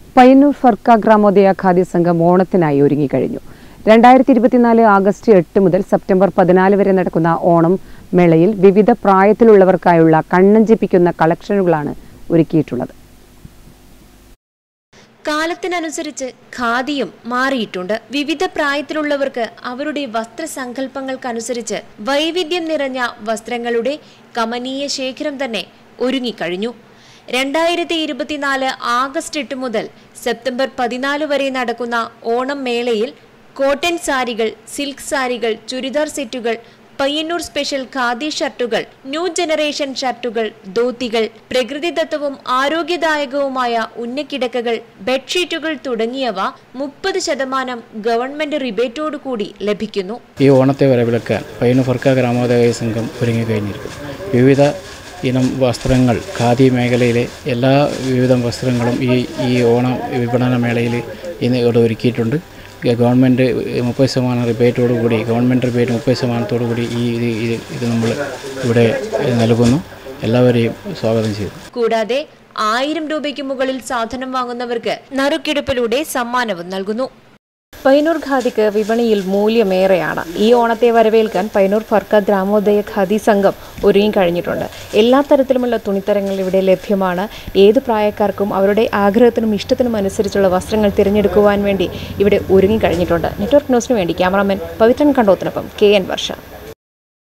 പയ്യന്നൂർ ഫർക്ക ഗ്രാമോദയ ഖാദി സംഘം ഓണത്തിനായി ഒരുങ്ങിക്കഴിഞ്ഞു. 2024 ആഗസ്റ്റ് 8 മുതൽ സെപ്റ്റംബർ 14 വരെ നടക്കുന്ന ഓണം മേളയിൽ വിവിധ പ്രായത്തിലുള്ളവർക്കായുള്ള കണ്ണഞ്ചിപ്പിക്കുന്ന കളക്ഷനുകളാണ് ഒരുക്കിയിട്ടുള്ളത്. കാലത്തിനനുസരിച്ച് ഖാദിയും മാറിയിട്ടുണ്ട്. വിവിധ പ്രായത്തിലുള്ളവർക്ക് അവരുടെ വസ്ത്രസങ്കല്പങ്ങൾക്കനുസരിച്ച് വൈവിധ്യം നിറഞ്ഞ വസ്ത്രങ്ങളുടെ കമനീയ ശേഖരം തന്നെ ഒരുങ്ങിക്കഴിഞ്ഞു. 2024 ആഗസ്റ്റ് 8 മുതൽ സെപ്റ്റംബർ 14 വരെ നടക്കുന്ന ഓണം മേളയിൽ കോട്ടൺ സാരികൾ, സിൽക്ക് സാരികൾ, ചുരിദാർ സെറ്റുകൾ, പയ്യന്നൂർ സ്പെഷ്യൽ ഖാദി ഷർട്ടുകൾ, ന്യൂ ജനറേഷൻ ഷർട്ടുകൾ, ധോത്തികൾ, പ്രകൃതിദത്തവും ആരോഗ്യദായകവുമായ ഉന്നക്കിടക്കകൾ, ബെഡ്ഷീറ്റുകൾ തുടങ്ങിയവ 30% ഗവൺമെന്റ് റിബേറ്റോടുകൂടി ലഭിക്കുന്നു. ഈ ഓണത്തെ വരവേൽക്കാൻ പയ്യന്നൂർ ഫർക്ക ഗ്രാമോദയ സംഘം ഒരുങ്ങിക്കഴിഞ്ഞിരിക്കുന്നു. വിവിധ ഇനം വസ്ത്രങ്ങൾ, ഖാദി മേഖലയിലെ എല്ലാ വിവിധ വസ്ത്രങ്ങളും ഈ ഓണ വിപണന മേളയിൽ ഇന്ന് ഇവിടെ ഒരുക്കിയിട്ടുണ്ട്. ഗവൺമെൻറ് 30% റിബേറ്റോടുകൂടി, ഗവൺമെൻറ് റിബേറ്റ് 30%-ഓടുകൂടി ഇത് നമ്മൾ ഇവിടെ നൽകുന്നു. എല്ലാവരെയും സ്വാഗതം ചെയ്തു. കൂടാതെ 1000 രൂപയ്ക്ക് മുകളിൽ സാധനം വാങ്ങുന്നവർക്ക് നറുക്കെടുപ്പിലൂടെ സമ്മാനവും നൽകുന്നു. പയ്യന്നൂർ ഖാദിക്ക് വിപണിയിൽ മൂല്യമേറെയാണ്. ഈ ഓണത്തെ വരവേൽക്കാൻ പയ്യന്നൂർ ഫർക്ക ഗ്രാമോദയ ഖാദി സംഘം ഒരുങ്ങിക്കഴിഞ്ഞിട്ടുണ്ട്. എല്ലാ തരത്തിലുമുള്ള തുണിത്തരങ്ങൾ ഇവിടെ ലഭ്യമാണ്. ഏത് പ്രായക്കാർക്കും അവരുടെ ആഗ്രഹത്തിനും ഇഷ്ടത്തിനും അനുസരിച്ചുള്ള വസ്ത്രങ്ങൾ തിരഞ്ഞെടുക്കുവാൻ വേണ്ടി ഇവിടെ ഒരുങ്ങിക്കഴിഞ്ഞിട്ടുണ്ട്. നെറ്റ്വർക്ക് ന്യൂസിന് വേണ്ടി ക്യാമറാമാൻ പവിത്രൻ കണ്ടോത്തിനൊപ്പം KN വർഷ.